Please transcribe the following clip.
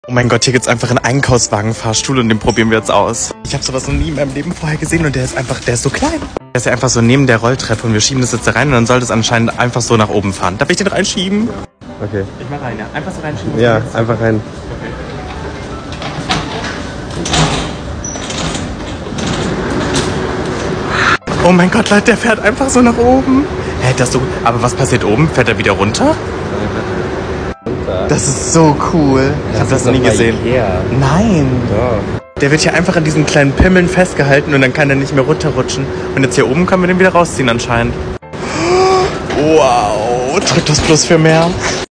Oh mein Gott, hier gibt's einfach einen Einkaufswagenfahrstuhl und den probieren wir jetzt aus. Ich habe sowas noch nie in meinem Leben vorher gesehen und der ist so klein. Der ist ja einfach so neben der Rolltreppe und wir schieben das jetzt da rein und dann soll das anscheinend einfach so nach oben fahren. Darf ich den reinschieben? Okay. Ich mach rein, ja. Einfach so reinschieben. Ja, einfach rein. Okay. Oh mein Gott, Leute, der fährt einfach so nach oben. Hä, das so. Aber was passiert oben? Fährt er wieder runter? Das ist so cool. Ich habe das noch nie gesehen. Nein. Doch. Der wird hier einfach an diesen kleinen Pimmeln festgehalten und dann kann er nicht mehr runterrutschen. Und jetzt hier oben können wir den wieder rausziehen anscheinend. Wow. Drückt das Plus für mehr.